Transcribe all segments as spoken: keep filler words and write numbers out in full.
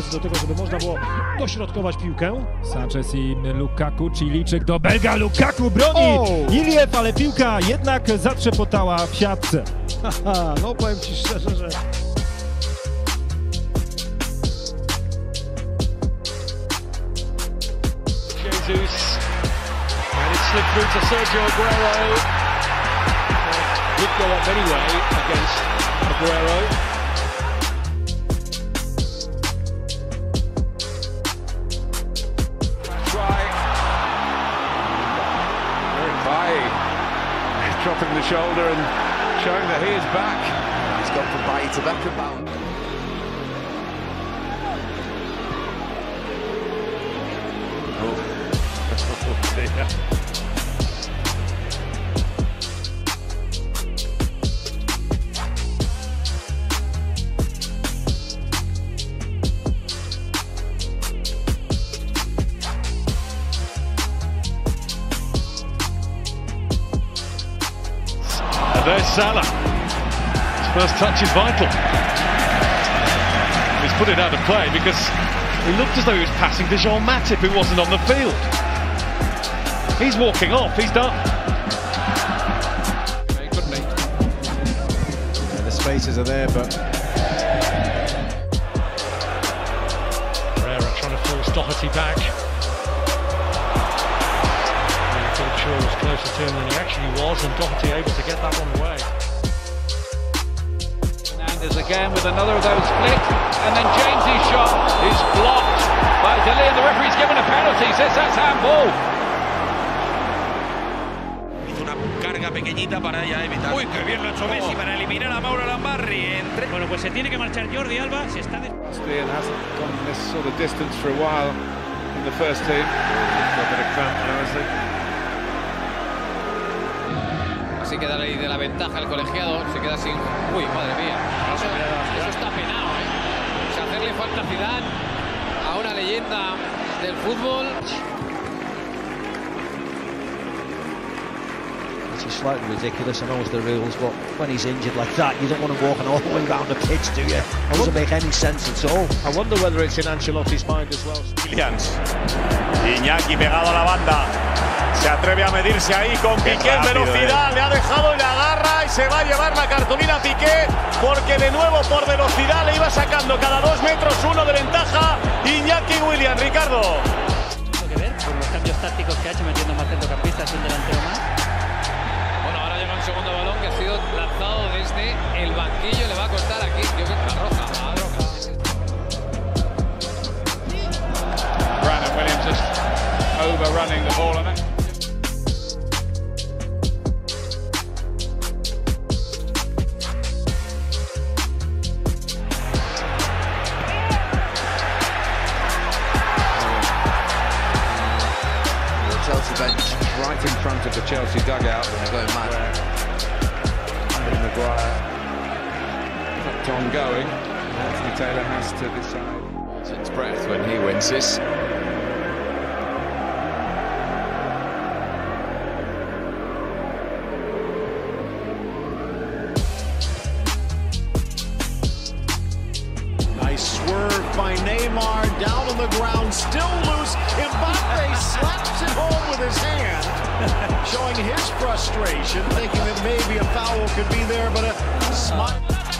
szansy do tego, żeby można było dośrodkować piłkę. Sanchez i Lukaku, Chilijczyk do Belga, Lukaku broni Oh. Iliew, ale piłka jednak zatrzepotała w siatce. Haha, no powiem ci szczerze, że... Jesus, and it slipped through to Sergio Aguero. Uh, did go up anyway against Aguero. Try. Very Bailly dropping the shoulder and showing that he is back. He's gone from Bailly to Beckenbauer. And there's Salah. His first touch is vital. He's put it out of play because he looked as though he was passing to Jean Matip, who wasn't on the field. He's walking off, he's done. Couldn't he? Yeah, the spaces are there, but... Pereira trying to force Doherty back. I thought Shaw was closer to him than he actually was, and Doherty able to get that one away. Fernandes again with another of those flicks, and then James's shot is blocked by Dele, and the referee's given a penalty, says that's handball. Carga pequeñita para ya evitar. Uy, qué bien lo ha hecho Messi para eliminar a Mauro Lambarri. Entre... Bueno, pues se tiene que marchar Jordi Alba. Se está de... Still hasn't gone this sort of distance for a while in the first team. Got a bit of cramp now, I think. Así que da de la ventaja el colegiado, se queda sin... Uy, madre mía, eso, eso está penado, ¿eh? O sea, hacerle falta a Zidane, a una leyenda del fútbol. It's slightly ridiculous, I know it's the rules, but when he's injured like that, you don't want him walking all the way around the pitch, do you? It doesn't make any sense at all. I wonder whether it's in Ancelotti's mind as well. Williams. Iñaki pegado a la banda. Se atreve a medirse ahí con Piqué en velocidad. Eh. Le ha dejado y le agarra y se va a llevar la cartulina Piqué porque de nuevo por velocidad le iba sacando cada dos metros uno de ventaja Iñaki Williams. Ricardo. Mucho que ver por los cambios tácticos que ha hecho metiendo más centrocampistas y un delantero más. Bueno, ahora llega un segundo balón que ha sido lanzado desde el banquillo. Le va a costar aquí, yo creo que la roja. La roja. Brandon Williams just overrunning the ball on it. Chelsea bench Right in front of the Chelsea dugout. they're going mad. Harry Maguire kept on going. Anthony Taylor has to decide. It's breath when he wins this. Nice swerve by Neymar, down on the ground, still loose. Mbappe slaps it home with his hand, showing his frustration, thinking that maybe a foul could be there, but a smile.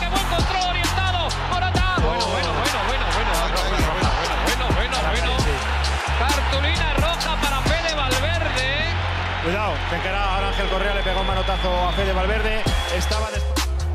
Bueno, bueno, bueno, bueno, bueno, bueno, bueno, bueno, bueno. Cartulina roja para Fede Valverde. Cuidado, que encaraba ahora Ángel Correa, le pegó un manotazo a Fede Valverde. Estaba después.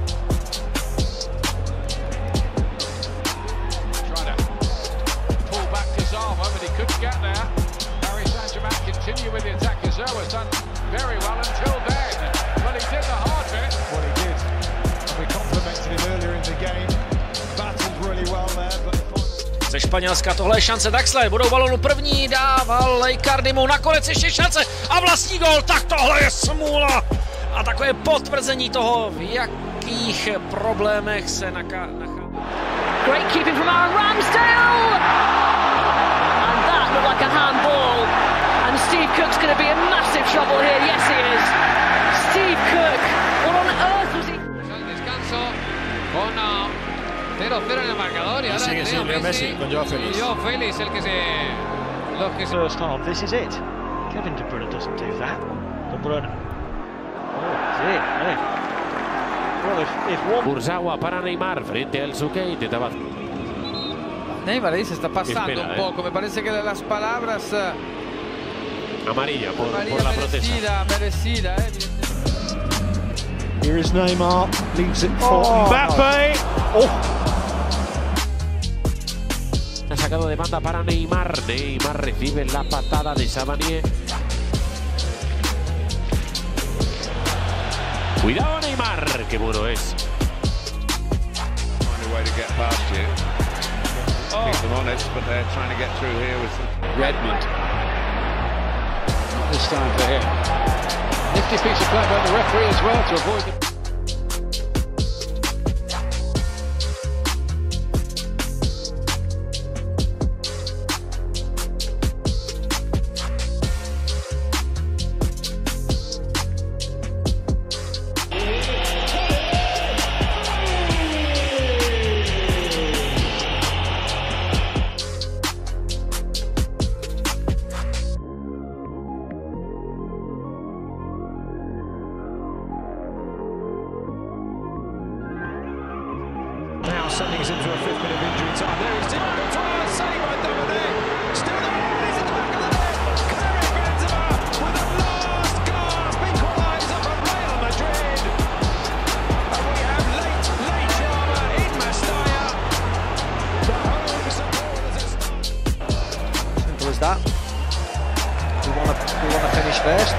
Couldn't get there. Paris Saint-Germain continue with the attack. Cazorla has done very well until then. But he did the hard bit. What he did. And we complimented him earlier in the game. Battled really well there, but Ze Španělska tohle je šance Daxler, budou balonu první, dával Icardimu, nakonec ještě šance a vlastní gol, tak tohle je smůla. A takové potvrzení toho, v jakých problémech se nachází. Great keeping from Aaron Ramsdale! Like a handball, and Steve Cook's going to be in massive trouble here. Yes, he is. Steve Cook, what on earth was he? Al descanso con uh, cero cero en el marcador y ahora sigue, Leo Leo Messi, Messi con Joao Félix. y Joao Félix el que se... Los que se... First half, this is it. Kevin De Bruyne doesn't do that. De Bruyne. Oh, dear, no. Well, if, if one... Kurzawa para Neymar frente al Suque, intentaba... Neymar ahí se está pasando Espera, un eh. poco, me parece que de las palabras... Uh, amarilla por, amarilla por la merecida, protesta. merecida, eh. Here is Neymar, leaves it for Oh, Mbappe. Oh. Ha sacado de banda para Neymar. Neymar recibe la patada de Savanier. Cuidado Neymar, qué bueno es. Find a way to get past you. Oh. Keep them honest, but they're trying to get through here with Redmond. Not this time for him. Nifty piece of play by the referee as well to avoid the... Now sending us into a fifth minute of injury time. There is Thiago Torres, save by Dominic. Still there, he's at the back of the net. Karim Benzema with a last gasp equaliser for Real Madrid. And we have late, late drama in Mestalla. The home supporters are starting. Simple as that. We want to we want to finish first.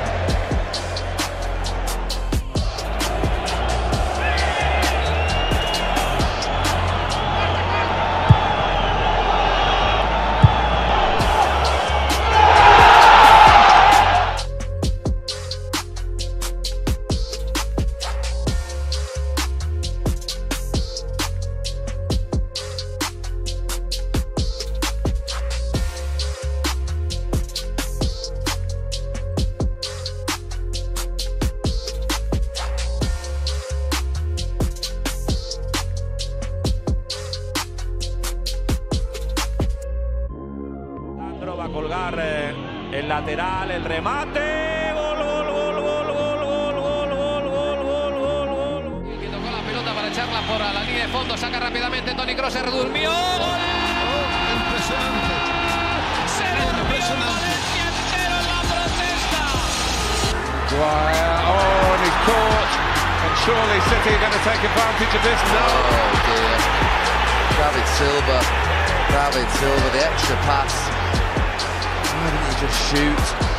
Va a colgar eh, el lateral, el remate. Gol, gol, gol, gol, gol, gol, gol, gol, gol, gol, gol, gol. Que tocó la pelota para echarla por la línea de fondo, saca rápidamente Toni Kroos, se redurmió. ¡Gol! Impresionante. Se redurmió Valencia entero en la protesta. Dwyer. Oh, and he's caught. And surely City are going to take advantage of this. No. Oh dear. David Silva. David Silva, the extra pass. Why didn't he just shoot?